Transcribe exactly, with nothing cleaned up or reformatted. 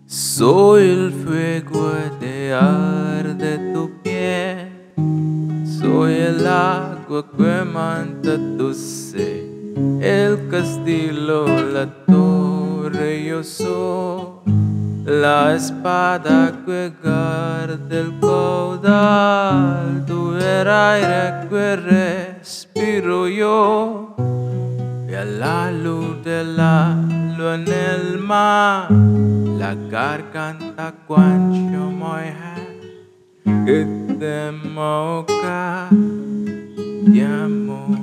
Soy el fuego de arde tu piel, soy el agua que manta tu sed, el castillo, la torre, yo soy la espada que guarda el caudal, tú eres aire que respiro yo, y a la luz de la luna en el mar, la garganta cuancho moja, que te moca de amor.